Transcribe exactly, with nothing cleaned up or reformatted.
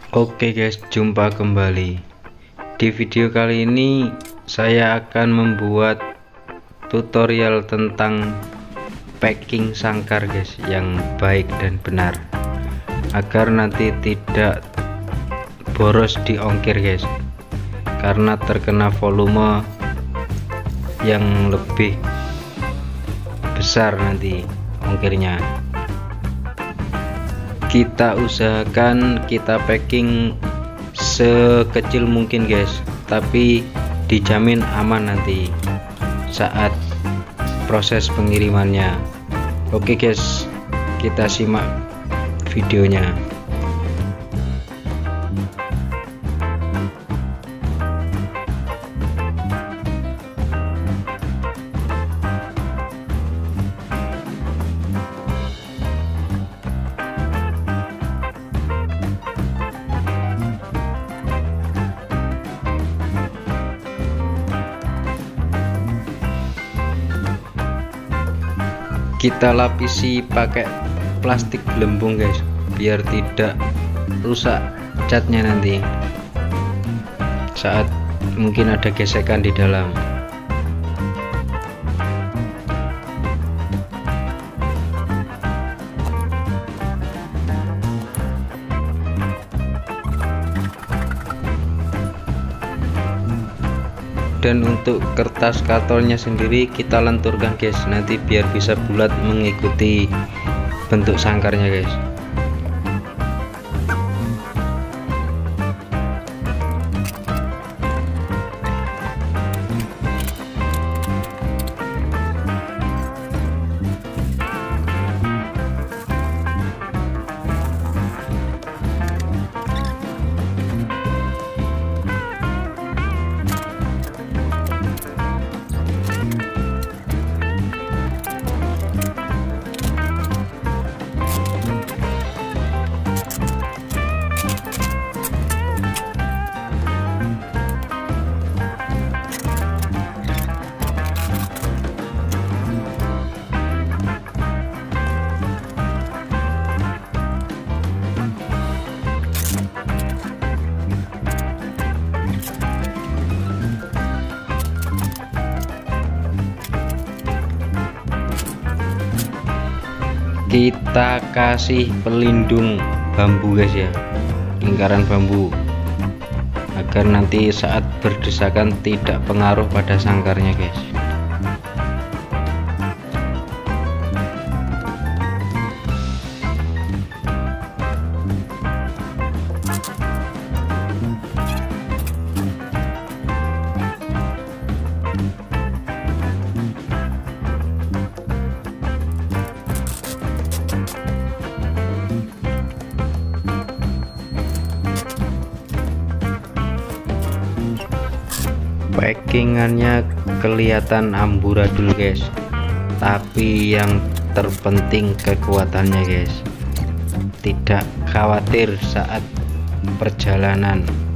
Oke guys, jumpa kembali. Di video kali ini saya akan membuat tutorial tentang packing sangkar guys, yang baik dan benar, agar nanti tidak boros di ongkir guys, karena terkena volume yang lebih besar nanti ongkirnya. Kita usahakan kita packing sekecil mungkin guys, tapi dijamin aman nanti saat proses pengirimannya. Oke guys, kita simak videonya. Kita lapisi pakai plastik gelembung guys, biar tidak rusak catnya nanti saat mungkin ada gesekan di dalam. Dan untuk kertas kartonnya sendiri kita lenturkan guys, nanti biar bisa bulat mengikuti bentuk sangkarnya guys. Kita kasih pelindung bambu guys ya, lingkaran bambu, agar nanti saat berdesakan tidak pengaruh pada sangkarnya guys. Packingannya kelihatan amburadul guys, tapi yang terpenting kekuatannya guys. Tidak khawatir saat perjalanan.